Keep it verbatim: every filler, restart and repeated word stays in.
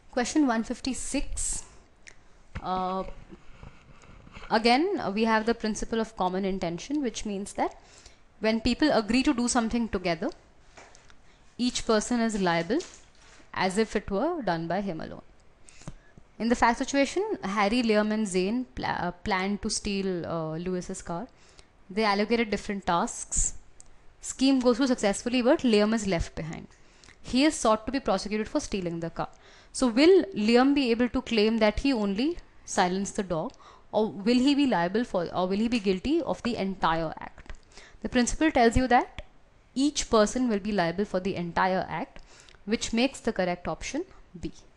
Question one fifty-six. Uh, again, uh, we have the principle of common intention, which means that when people agree to do something together, each person is liable as if it were done by him alone. In the fact situation, Harry, Liam and Zane pl uh, planned to steal uh, Lewis's car. They allocated different tasks. Scheme goes through successfully, but Liam is left behind. He is sought to be prosecuted for stealing the car. So will Liam be able to claim that he only silenced the dog, or will he be liable for, or will he be guilty of the entire act? The principle tells you that each person will be liable for the entire act, which makes the correct option B.